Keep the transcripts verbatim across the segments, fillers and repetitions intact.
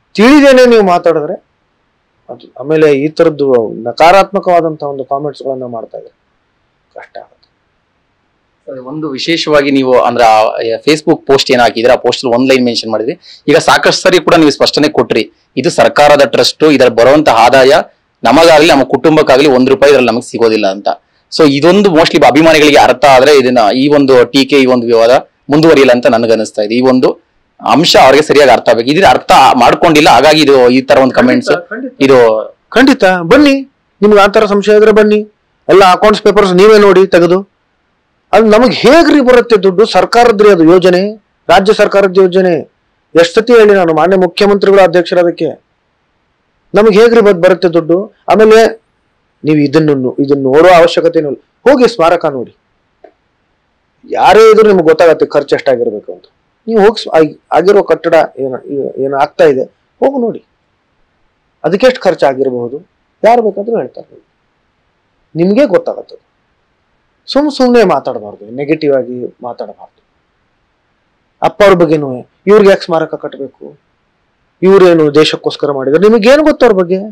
ತಿಳಿದೇನೆ ನೀವು ಮಾತಾಡಿದ್ರೆ ಅದು ಆಮೇಲೆ ಈ ತರದ್ದು ನಕಾರಾತ್ಮಕವಾದಂತಹ ಒಂದು ಕಾಮೆಂಟ್ಸ್ ಗಳನ್ನ ಮಾಡ್ತಾ ಇದ್ದಾರೆ, ಕಷ್ಟ ಆಗುತ್ತೆ. ಒಂದು ವಿಶೇಷವಾಗಿ ನೀವು ಅಂದ್ರೆ ಫೇಸ್ಬುಕ್ ಪೋಸ್ಟ್ ಏನ್ ಹಾಕಿದ್ರೆ ಆ ಪೋಸ್ಟ್ ಒಂದ್ ಲೈನ್ ಮೆನ್ಷನ್ ಮಾಡಿದ್ರಿ. ಈಗ ಸಾಕಷ್ಟು ಸರಿ ಕೂಡ ನೀವು ಸ್ಪಷ್ಟನೆ ಕೊಟ್ರಿ, ಇದು ಸರ್ಕಾರದ ಟ್ರಸ್ಟ್, ಇದರ ಬರುವಂತ ಆದಾಯ ನಮಗಾಗ್ಲಿ ನಮ್ಮ ಕುಟುಂಬಕ್ಕಾಗ್ಲಿ ಒಂದ್ ರೂಪಾಯಿ ಇದ್ರಲ್ಲಿ ನಮಗೆ ಸಿಗೋದಿಲ್ಲ ಅಂತ. ಸೊ ಇದೊಂದು ಮೋಸ್ಟ್ಲಿ ಅಭಿಮಾನಿಗಳಿಗೆ ಅರ್ಥ ಆದ್ರೆ ಇದನ್ನ ಈ ಒಂದು ಟೀಕೆ ಈ ಒಂದು ವಿವಾದ ಮುಂದುವರಿಯಲ್ಲ ಅಂತ ನನಗನ್ನಿಸ್ತಾ ಇದೆ. ಈ ಒಂದು ಅಂಶ ಅವ್ರಿಗೆ ಸರಿಯಾಗಿ ಅರ್ಥ ಆಗ್ಬೇಕು. ಇದ್ರ ಅರ್ಥ ಮಾಡ್ಕೊಂಡಿಲ್ಲ, ಹಾಗಾಗಿ ಇದು ಈ ತರ ಒಂದು ಕಮೆಂಟ್ಸ್ ಇದು ಖಂಡಿತ. ಬನ್ನಿ, ನಿಮ್ಗೆ ಆತರ ಸಂಶಯ ಇದ್ರೆ ಬನ್ನಿ, ಎಲ್ಲ ಅಕೌಂಟ್ಸ್ ಪೇಪರ್ಸ್ ನೀವೇ ನೋಡಿ ತೆಗೆದು. ಅದು ನಮಗ್ ಹೇಗ್ರಿ ಬರುತ್ತೆ ದುಡ್ಡು? ಸರ್ಕಾರದ್ರಿ ಅದು ಯೋಜನೆ, ರಾಜ್ಯ ಸರ್ಕಾರದ ಯೋಜನೆ. ಎಷ್ಟು ಸತಿ ಹೇಳಿ ನಾನು, ಮಾನ್ಯ ಮುಖ್ಯಮಂತ್ರಿಗಳ ಅಧ್ಯಕ್ಷರಾದಕ್ಕೆ. ನಮಗ್ ಹೇಗ್ರಿ ಬದ್ ಬರುತ್ತೆ ದುಡ್ಡು? ಆಮೇಲೆ ನೀವು ಇದನ್ನು ಇದನ್ನ ನೋಡೋ ಅವಶ್ಯಕತೆ ಇಲ್ಲ. ಹೋಗಿ ಸ್ಮಾರಕ ನೋಡಿ, ಯಾರೇ ಇದ್ರು ನಿಮ್ಗೆ ಗೊತ್ತಾಗತ್ತೆ ಖರ್ಚು ಎಷ್ಟಾಗಿರ್ಬೇಕು ಅಂತ. ನೀವು ಹೋಗಿ ಆಗಿರೋ ಕಟ್ಟಡ ಏನ ಏನು ಆಗ್ತಾ ಇದೆ ಹೋಗಿ ನೋಡಿ, ಅದಕ್ಕೆ ಎಷ್ಟು ಖರ್ಚು ಆಗಿರಬಹುದು, ಯಾರು ಬೇಕಾದ್ರೂ ಹೇಳ್ತಾರೆ, ನಿಮ್ಗೆ ಗೊತ್ತಾಗತ್ತದು. ಸುಮ್ ಸುಮ್ಮನೆ ಮಾತಾಡಬಾರ್ದು, ನೆಗೆಟಿವ್ ಆಗಿ ಮಾತಾಡಬಾರ್ದು. ಅಪ್ಪ ಅವ್ರ ಬಗ್ಗೆನೂ ಇವ್ರಿಗೆ ಯಾಕೆ ಸ್ಮಾರಕ ಕಟ್ಟಬೇಕು, ಇವ್ರೇನು ದೇಶಕ್ಕೋಸ್ಕರ ಮಾಡಿದ್ರು, ನಿಮಗೇನು ಗೊತ್ತು ಅವ್ರ ಬಗ್ಗೆ?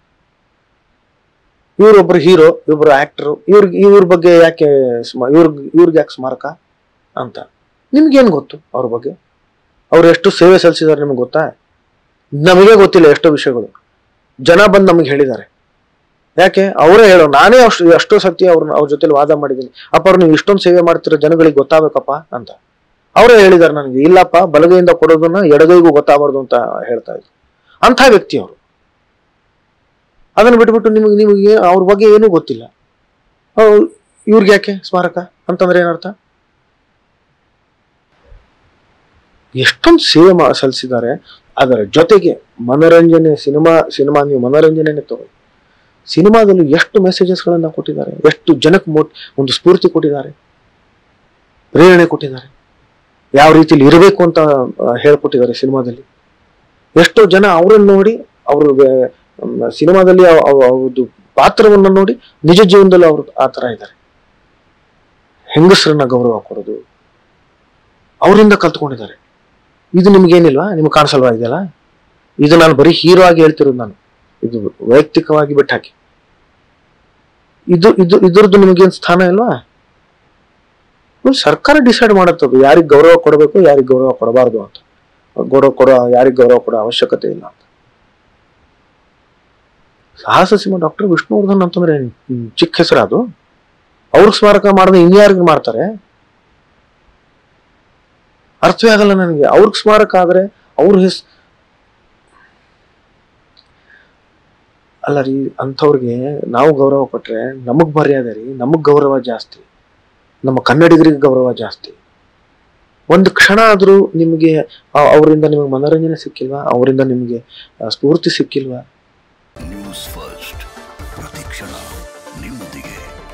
ಇವ್ರೊಬ್ರು ಹೀರೋ, ಇವ್ರು ಆಕ್ಟರ್, ಇವ್ರಿಗೆ ಇವ್ರ ಬಗ್ಗೆ ಯಾಕೆ ಇವ್ರ ಇವ್ರಿಗೆ ಯಾಕೆ ಸ್ಮಾರಕ ಅಂತ ನಿಮ್ಗೇನು ಗೊತ್ತು ಅವ್ರ ಬಗ್ಗೆ? ಅವ್ರು ಎಷ್ಟು ಸೇವೆ ಸಲ್ಲಿಸಿದಾರೆ ನಿಮ್ಗೆ ಗೊತ್ತಾ? ನಮಗೆ ಗೊತ್ತಿಲ್ಲ ಎಷ್ಟೋ ವಿಷಯಗಳು. ಜನ ಬಂದು ನಮಗೆ ಹೇಳಿದ್ದಾರೆ. ಯಾಕೆ? ಅವರೇ ಹೇಳೋ, ನಾನೇ ಅಷ್ಟು ಎಷ್ಟೋ ಸತಿ ಅವ್ರನ್ನ ಅವ್ರ ಜೊತೆಲಿ ವಾದ ಮಾಡಿದ್ದೀನಿ. ಅಪ್ಪ ಅವ್ರು ನೀವು ಇಷ್ಟೊಂದು ಸೇವೆ ಮಾಡ್ತಿರೋ ಜನಗಳಿಗೆ ಗೊತ್ತಾಗಬೇಕಪ್ಪ ಅಂತ ಅವರೇ ಹೇಳಿದಾರೆ ನನಗೆ. ಇಲ್ಲಪ್ಪ, ಬಲಗೈಯಿಂದ ಕೊಡೋದನ್ನ ಎಡಗೈಗೂ ಗೊತ್ತಾಗಬಾರ್ದು ಅಂತ ಹೇಳ್ತಾ ಇದ್ರು. ಅಂಥ ವ್ಯಕ್ತಿ ಅವರು. ಅದನ್ನ ಬಿಟ್ಬಿಟ್ಟು ನಿಮಗೆ ನಿಮಗೆ ಅವ್ರ ಬಗ್ಗೆ ಏನೂ ಗೊತ್ತಿಲ್ಲ, ಇವ್ರಿಗೆ ಯಾಕೆ ಸ್ಮಾರಕ ಅಂತಂದ್ರೆ ಏನರ್ಥ? ಎಷ್ಟೊಂದು ಸೇವೆ ಸಲ್ಲಿಸಿದ್ದಾರೆ. ಅದರ ಜೊತೆಗೆ ಮನೋರಂಜನೆ, ಸಿನಿಮಾ ಸಿನಿಮಾ ನೀವು ಮನೋರಂಜನೆ ತಗೊಳ್ಳಿ. ಸಿನಿಮಾದಲ್ಲಿ ಎಷ್ಟು ಮೆಸೇಜಸ್ ಗಳನ್ನ ಕೊಟ್ಟಿದ್ದಾರೆ, ಎಷ್ಟು ಜನಕ್ಕೆ ಮೋಟ್ ಒಂದು ಸ್ಫೂರ್ತಿ ಕೊಟ್ಟಿದ್ದಾರೆ, ಪ್ರೇರಣೆ ಕೊಟ್ಟಿದ್ದಾರೆ, ಯಾವ ರೀತಿಲಿ ಇರಬೇಕು ಅಂತ ಹೇಳ್ಕೊಟ್ಟಿದ್ದಾರೆ ಸಿನಿಮಾದಲ್ಲಿ. ಎಷ್ಟೋ ಜನ ಅವರನ್ನು ನೋಡಿ, ಅವರು ಸಿನಿಮಾದಲ್ಲಿ ಅವ್ರದ್ದು ಪಾತ್ರವನ್ನ ನೋಡಿ ನಿಜ ಜೀವನದಲ್ಲಿ ಅವರು ಆ ತರ ಇದ್ದಾರೆ. ಹೆಂಗಸರನ್ನ ಗೌರವ ಕೊಡೋದು ಅವರಿಂದ ಕಲ್ತ್ಕೊಂಡಿದ್ದಾರೆ. ಇದು ನಿಮ್ಗೇನಿಲ್ವಾ? ನಿಮ್ಗೆ ಕಾಣಿಸಲ್ವಾ ಇದೆಲ್ಲ? ಇದು ನಾನು ಬರೀ ಹೀರೋ ಆಗಿ ಹೇಳ್ತಿರೋದು, ನಾನು ಇದು ವೈಯಕ್ತಿಕವಾಗಿ ಬಿಟ್ಟು ಹಾಕಿ. ಇದು ಇದು ಇದ್ರದ್ದು ನಿಮಗೇನು ಸ್ಥಾನ ಇಲ್ವಾ? ಸರ್ಕಾರ ಡಿಸೈಡ್ ಮಾಡುತ್ತದು ಯಾರಿಗೆ ಗೌರವ ಕೊಡಬೇಕು, ಯಾರಿಗೆ ಗೌರವ ಕೊಡಬಾರ್ದು ಅಂತ. ಗೌರವ ಕೊಡೋ ಯಾರಿಗೆ ಗೌರವ ಕೊಡೋ ಅವಶ್ಯಕತೆ ಇಲ್ಲ ಅಂತ. ಸಾಹಸ ಸಿಂಹ ಡಾಕ್ಟರ್ ವಿಷ್ಣುವರ್ಧನ್ ಅಂತಂದ್ರೆ ಚಿಕ್ಕ ಹೆಸರು ಅದು. ಅವ್ರಿಗೆ ಸ್ಮಾರಕ ಮಾಡಿದ್ರೆ ಇನ್ಯಾರಿಗೆ ಮಾಡ್ತಾರೆ? ಅರ್ಥವೇ ಆಗಲ್ಲ ನನಗೆ. ಅವ್ರಿಗೆ ಸ್ಮಾರಕ ಆದ್ರೆ ಅವ್ರ ಹೆಸ್ ಅಲ್ಲ ರೀ, ಅಂಥವ್ರಿಗೆ ನಾವು ಗೌರವ ಕೊಟ್ರೆ ನಮಗ್ ಮರ್ಯಾದೆ ರೀ, ನಮಗ್ ಗೌರವ ಜಾಸ್ತಿ, ನಮ್ಮ ಕನ್ನಡಿಗರಿಗೆ ಗೌರವ ಜಾಸ್ತಿ. ಒಂದು ಕ್ಷಣ ಆದ್ರೂ ನಿಮಗೆ ಅವರಿಂದ ನಿಮಗೆ ಮನೋರಂಜನೆ ಸಿಕ್ಕಿಲ್ವಾ? ಅವರಿಂದ ನಿಮಗೆ ಸ್ಫೂರ್ತಿ ಸಿಕ್ಕಿಲ್ವಾ? ನ್ಯೂಸ್ ಫಸ್ಟ್ ಪ್ರತಿಕ್ಷಣ ನಿಮ್ಮೊಂದಿಗೆ.